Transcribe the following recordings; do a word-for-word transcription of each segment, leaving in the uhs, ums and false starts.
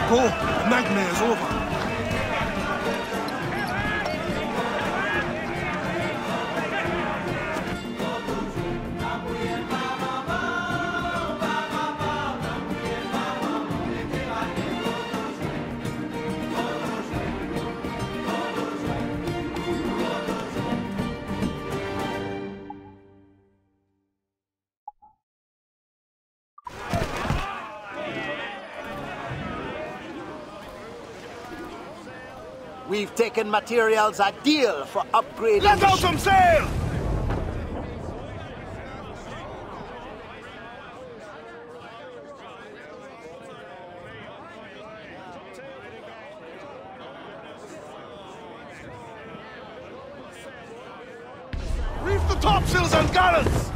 Go! The nightmare's over. We've taken materials a deal for upgrading. Let out some sail! Reef the topsails and gallants!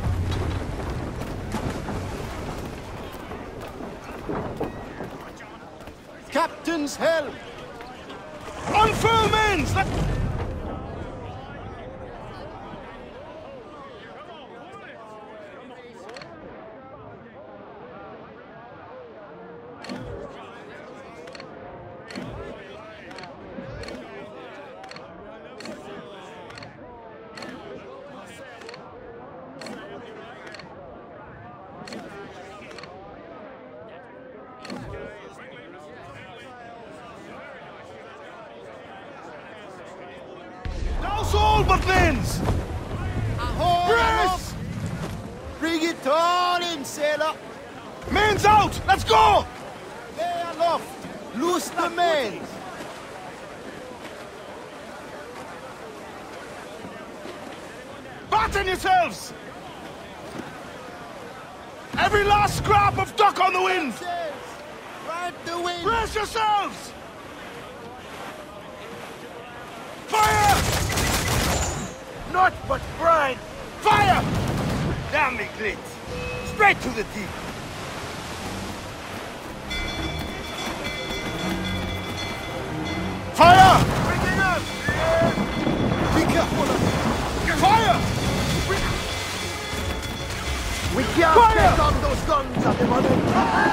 Captain's help! Unfurl mains! Let... all but mains! Ahoy! Brace! Bring it all in, sailor! Mains out! Let's go! Lay aloft! Loose the mains! Batten yourselves! Every last scrap of duck on the wind! Ride the wind! Brace yourselves! Fire! Not but brine! Fire! Damn me glitz! Straight to the deep! Fire! Bring it up! Be careful of it! Fire! We can't Fire! get on those guns at the moment!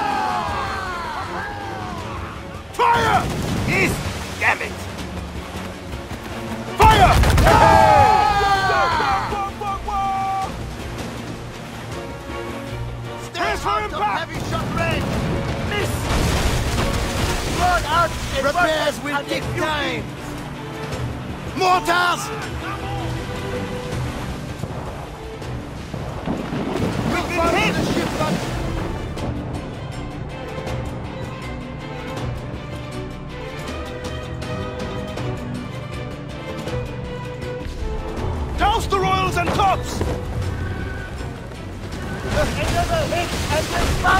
Fire! East! Damn it! Fire! Stairs for impact! Heavy shot range! Miss! Run out! Repairs will take time! Mortars! We've been hit! The ship gun! Douse the royals and tops! Another hit and then fire!